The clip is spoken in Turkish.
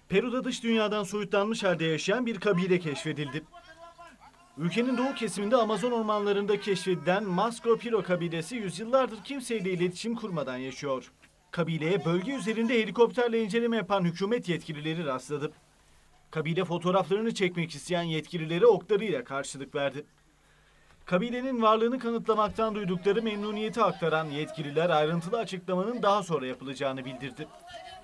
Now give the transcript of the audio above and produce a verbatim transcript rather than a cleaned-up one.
Peru'da dış dünyadan soyutlanmış halde yaşayan bir kabile keşfedildi. Ülkenin doğu kesiminde Amazon ormanlarında keşfedilen Masco Piro kabilesi yüzyıllardır kimseyle iletişim kurmadan yaşıyor. Kabileye bölge üzerinde helikopterle inceleme yapan hükümet yetkilileri rastladı. Kabile fotoğraflarını çekmek isteyen yetkililere oklarıyla karşılık verdi. Kabilenin varlığını kanıtlamaktan duydukları memnuniyeti aktaran yetkililer ayrıntılı açıklamanın daha sonra yapılacağını bildirdi.